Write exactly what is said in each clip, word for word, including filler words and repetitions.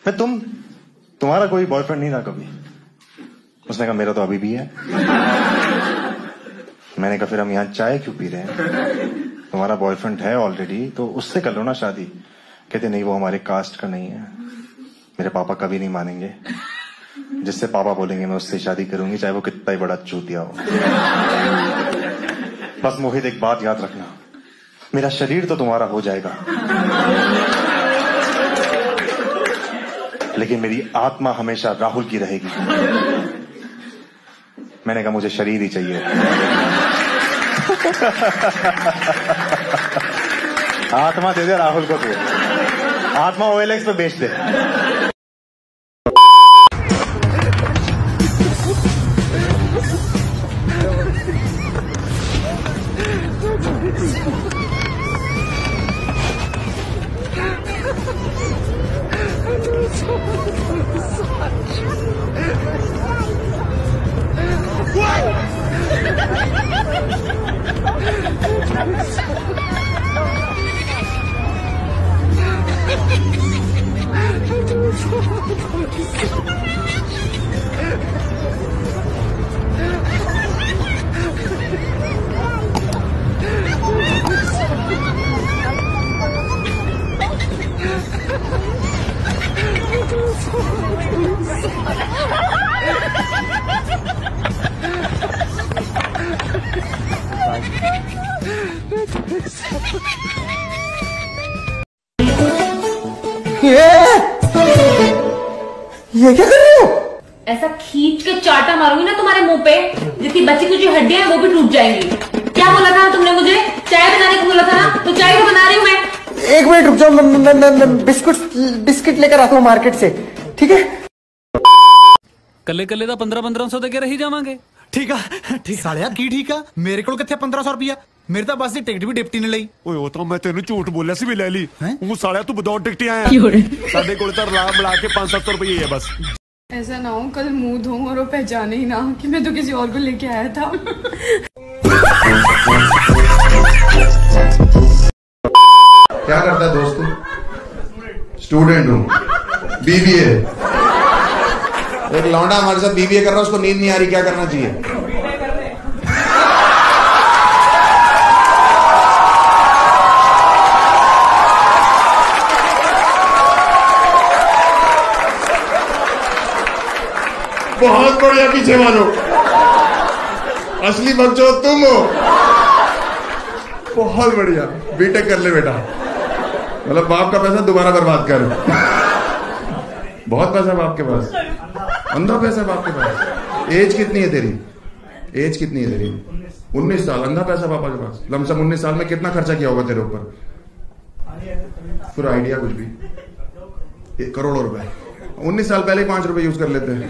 मैं तुम तुम्हारा कोई बॉयफ्रेंड नहीं था कभी? उसने कहा मेरा तो अभी भी है। मैंने कहा फिर हम यहाँ चाय क्यों पी रहे हैं? तुम्हारा बॉयफ्रेंड है ऑलरेडी तो उससे कर लो ना शादी। कहते नहीं वो हमारे कास्ट का नहीं है। मेरे पापा कभी नहीं मानेंगे। जिससे पापा बोलेंगे मैं उससे शादी करूंगी चाहे वो कितना ही बड़ा चूतिया हो। बस मोहित एक बात याद रखना, मेरा शरीर तो तुम्हारा हो जाएगा लेकिन मेरी आत्मा हमेशा राहुल की रहेगी। मैंने कहा मुझे शरीर ही चाहिए। आत्मा दे दे राहुल को, तू आत्मा ओएलएक्स पे बेच दे। ये ये क्या कर रहे हो? ऐसा खींच के चाटा मारूंगी ना तुम्हारे मुंह पे, जिसकी बची कुछ हड्डियां हैं वो भी टूट जाएंगी। क्या बोला था तुमने मुझे? चाय बनाने को बोला था ना, तो चाय तो बना रही हूँ मैं। एक मिनट रुक जाओ, मैं, मैं, मैं, मैं बिस्कुट बिस्किट लेकर आता हूँ मार्केट से, ठीक है? कले कले दा पंद्रह पंद्रह सौ देके रही जावांगे। ठीक है ठीक सालिया की ठीक है, मेरे को कितने पंद्रह सौ रुपया मेरे तो बस की टिकट भी डिप्टी ने ली। ਓਏ ਉਹ ਤਾਂ ਮੈਂ ਤੈਨੂੰ ਝੂਠ ਬੋਲਿਆ ਸੀ ਵੀ ਲੈ ਲਈ। ਉਹ ਸਾਲਿਆ ਤੂੰ ਵਿਦਆਊਟ ਟਿਕਟ ਆਇਆ। ਸਾਡੇ ਕੋਲ ਤਾਂ ਲਾ ਮਿਲਾ ਕੇ पाँच सौ रुपए है बस। ऐसा ना हो कल मुंह धो और वो पहचाने ही ना कि मैं तो किसी और को लेके आया था। क्या करता है दोस्त? स्टूडेंट हूँ, बीबीए। एक लौंडा हमारे साथ बीबीए कर रहा है, उसको नींद नहीं आ रही, क्या करना चाहिए? बहुत बढ़िया, पीछे मानो, असली बच्चों तुम हो। बहुत बढ़िया, बीटेक कर ले बेटा। मतलब बाप का पैसा दोबारा बर्बाद कर। बहुत पैसा बाप के पास, अंधा पैसा बाप के पास। एज कितनी है तेरी? एज कितनी है तेरी? उन्नीस साल, अंधा पैसा पापा के पास। लमसम उन्नीस साल में कितना खर्चा किया होगा तेरे ऊपर? फिर आइडिया कुछ भी, करोड़ों रुपए। उन्नीस साल पहले ही पांच रुपए यूज कर लेते हैं।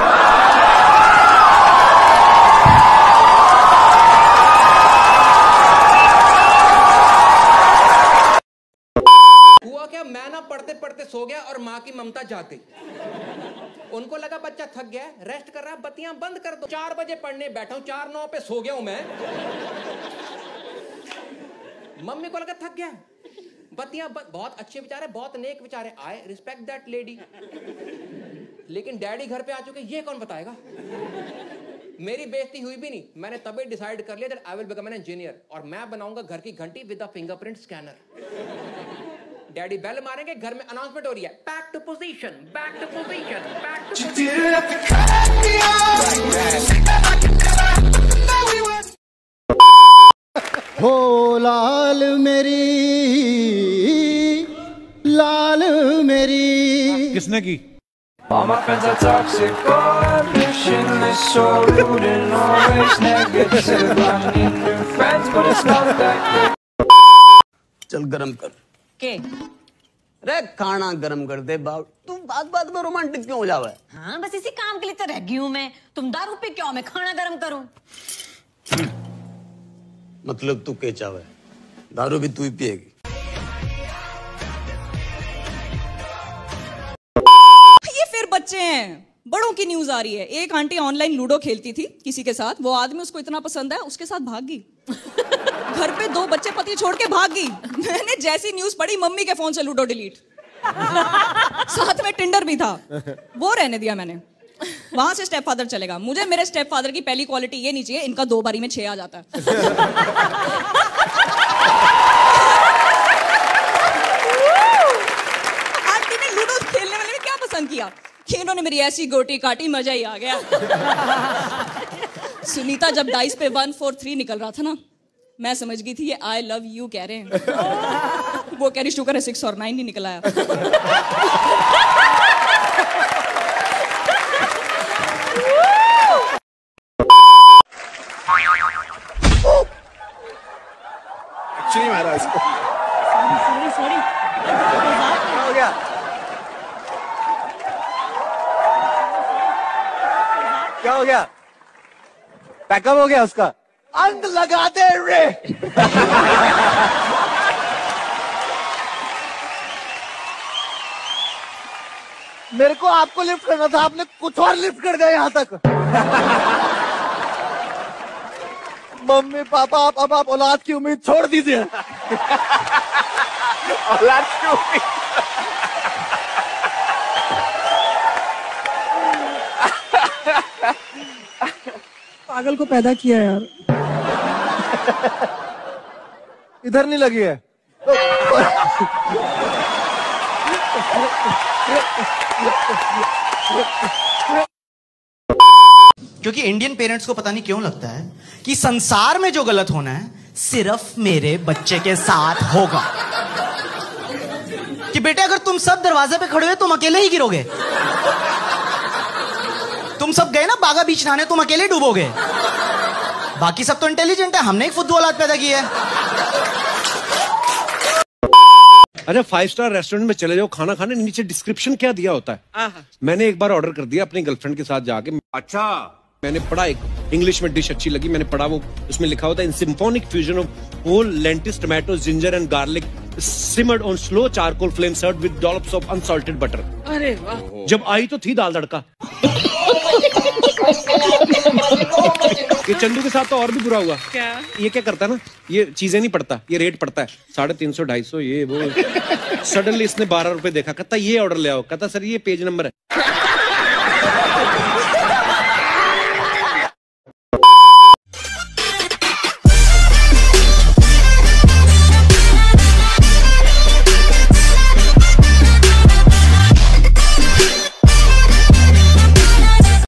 हुआ क्या, मैं ना पढ़ते पढ़ते सो गया और माँ की ममता जाग गई। उनको लगा बच्चा थक गया, रेस्ट कर रहा है, बत्तियां बंद कर दो। चार बजे पढ़ने बैठा हूं, चार नौ पे सो गया हूं मैं। मम्मी को लगा थक गया, बत्तियां बंद। बहुत अच्छे विचार है, बहुत नेक विचार है, आए रिस्पेक्ट दैट लेडी। लेकिन डैडी घर पे आ चुके, ये कौन बताएगा? मेरी बेइज्जती हुई भी नहीं, मैंने तभी डिसाइड कर लिया that I will become an engineer और मैं बनाऊंगा घर की घंटी with a fingerprint scanner. Daddy bell मारेंगे, घर में अनाउंसमेंट हो रही है, back to position, back to position, back to हो लाल मेरी, लाल मेरी। किसने की? All my friends are toxic or ambitionless, so rude and always negative. I need new friends, but it's not that good. चल गरम कर के रे, खाना गरम कर दे बाप। तू बात बात में रोमांटिक क्यों हो जावे? हाँ बस इसी काम के लिए तो रह गई हूँ मैं। तुम दारू पे क्यों, मैं खाना गरम करूँ? मतलब तू क्या चाहे? दारू भी तू ही पिएगी? ये फिर बच्चे हैं, बड़ों की न्यूज आ रही है। एक आंटी ऑनलाइन लूडो खेलती थी किसी के साथ, वो आदमी उसको इतना पसंद है उसके साथ भाग गई। घर पे दो बच्चे पति छोड़ के भाग गई। मैंने जैसी न्यूज पढ़ी, मम्मी के फोन से लूडो डिलीट। साथ में टिंडर भी था, वो रहने दिया मैंने। वहां से स्टेप फादर चलेगा। मुझे मेरे स्टेप फादर की पहली क्वालिटी ये नहीं चाहिए, इनका दो बारी में छह आ जाता है। आंटी ने लूडो खेलने वाले में क्या पसंद किया कि इन्होंने मेरी ऐसी गोटी काटी, मजा ही आ गया। सुनीता जब डाइस पे वन फोर थ्री निकल रहा था ना, मैं समझ गई थी ये आई लव यू कह रहे हैं। वो कह रही शुक्र है सिक्स और नाइन नहीं निकल आया। एक्चुअली मारा इसको। सॉरी सॉरी क्या हो गया? क्या हो गया? पैकअप हो गया उसका। अंग लगा दे रे। मेरे को आपको लिफ्ट करना था, आपने कुछ और लिफ्ट कर दिया यहाँ तक। मम्मी पापा आप अब आप औलाद की उम्मीद छोड़ दीजिए। औलाद की उम्मीद। पागल को पैदा किया यार। इधर नहीं लगी है। क्योंकि इंडियन पेरेंट्स को पता नहीं क्यों लगता है कि संसार में जो गलत होना है सिर्फ मेरे बच्चे के साथ होगा। कि बेटे अगर तुम सब दरवाजे पे खड़े हुए तुम अकेले ही गिरोगे। तुम सब गए ना बागा बीच नहाने, तुम अकेले डूबोगे। बाकी सब तो इंटेलिजेंट है, हमने एक फुद्दू औलाद पैदा की है। अच्छा, फाइव स्टार रेस्टोरेंट में चले जाओ खाना खाने, नीचे डिस्क्रिप्शन क्या दिया होता है? मैंने एक बार ऑर्डर कर दिया अपनी गर्लफ्रेंड के साथ जाके। अच्छा, मैंने पढ़ा, एक इंग्लिश में डिश अच्छी लगी, मैंने पढ़ा, वो उसमें लिखा होता है in symphonic fusion of whole lentils tomato ginger and garlic simmered on slow charcoal flame served with dollops of unsalted butter. अरे वाह। जब आई तो थी दाल तड़का। ये चंदू के साथ तो और भी बुरा हुआ। क्या? ये क्या करता है ना, ये चीजें नहीं पढ़ता, ये रेट पढ़ता है साढ़े तीन सौ ढाई सौ ये वो। सडनली इसने बारह रुपए देखा, कहता ये ऑर्डर ले आओ, कहता सर ये पेज नंबर है।